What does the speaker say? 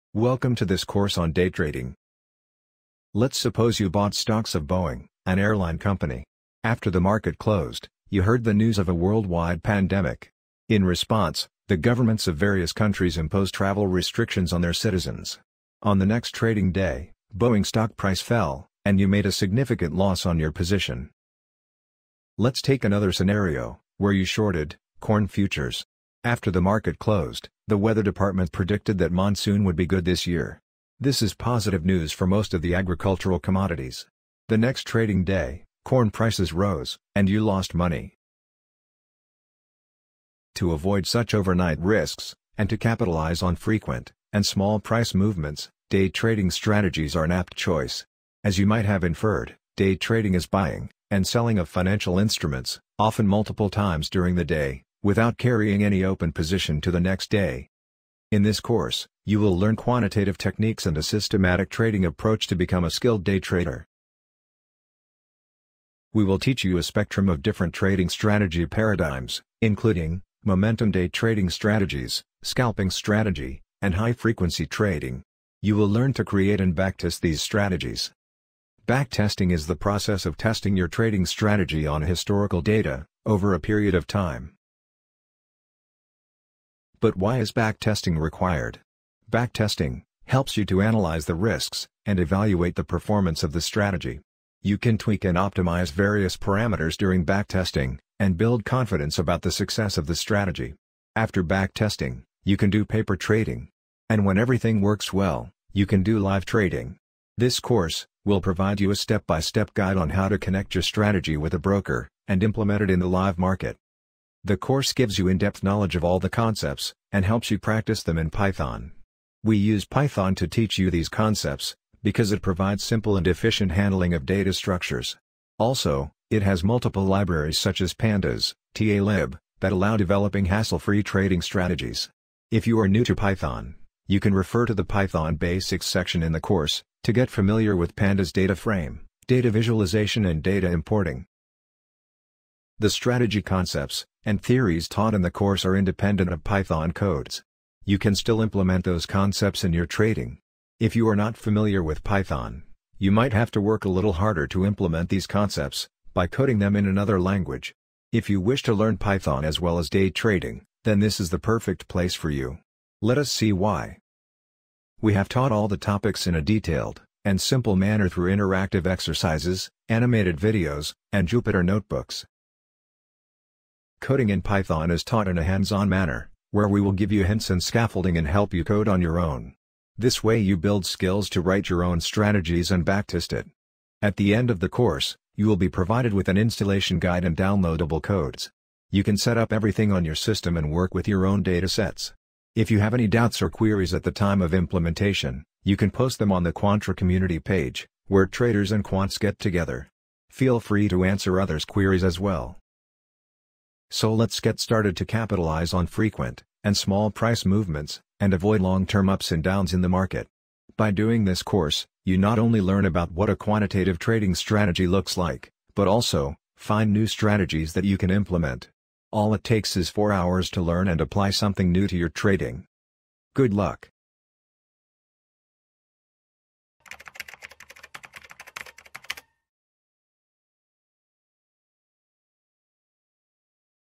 Welcome to this course on day trading. Let's suppose you bought stocks of Boeing, an airline company. After the market closed, you heard the news of a worldwide pandemic. In response, the governments of various countries imposed travel restrictions on their citizens. On the next trading day, Boeing stock price fell, and you made a significant loss on your position. Let's take another scenario, where you shorted corn futures. After the market closed, the weather department predicted that monsoon would be good this year. This is positive news for most of the agricultural commodities. The next trading day, corn prices rose, and you lost money. To avoid such overnight risks, and to capitalize on frequent and small price movements, day trading strategies are an apt choice. As you might have inferred, day trading is buying and selling of financial instruments, often multiple times during the day, without carrying any open position to the next day. In this course, you will learn quantitative techniques and a systematic trading approach to become a skilled day trader. We will teach you a spectrum of different trading strategy paradigms, including momentum day trading strategies, scalping strategy, and high-frequency trading. You will learn to create and backtest these strategies. Backtesting is the process of testing your trading strategy on historical data, over a period of time. But why is backtesting required? Backtesting helps you to analyze the risks and evaluate the performance of the strategy. You can tweak and optimize various parameters during backtesting, and build confidence about the success of the strategy. After backtesting, you can do paper trading. And when everything works well, you can do live trading. This course will provide you a step-by-step guide on how to connect your strategy with a broker, and implement it in the live market. The course gives you in-depth knowledge of all the concepts, and helps you practice them in Python. We use Python to teach you these concepts, because it provides simple and efficient handling of data structures. Also, it has multiple libraries such as Pandas, TA-Lib, that allow developing hassle-free trading strategies. If you are new to Python, you can refer to the Python Basics section in the course, to get familiar with Pandas data frame, data visualization and data importing. The strategy concepts and theories taught in the course are independent of Python codes. You can still implement those concepts in your trading. If you are not familiar with Python, you might have to work a little harder to implement these concepts, by coding them in another language. If you wish to learn Python as well as day trading, then this is the perfect place for you. Let us see why. We have taught all the topics in a detailed and simple manner through interactive exercises, animated videos, and Jupyter notebooks. Coding in Python is taught in a hands-on manner, where we will give you hints and scaffolding and help you code on your own. This way you build skills to write your own strategies and backtest it. At the end of the course, you will be provided with an installation guide and downloadable codes. You can set up everything on your system and work with your own datasets. If you have any doubts or queries at the time of implementation, you can post them on the Quantra community page, where traders and quants get together. Feel free to answer others' queries as well. So let's get started to capitalize on frequent and small price movements, and avoid long-term ups and downs in the market. By doing this course, you not only learn about what a quantitative trading strategy looks like, but also find new strategies that you can implement. All it takes is 4 hours to learn and apply something new to your trading. Good luck!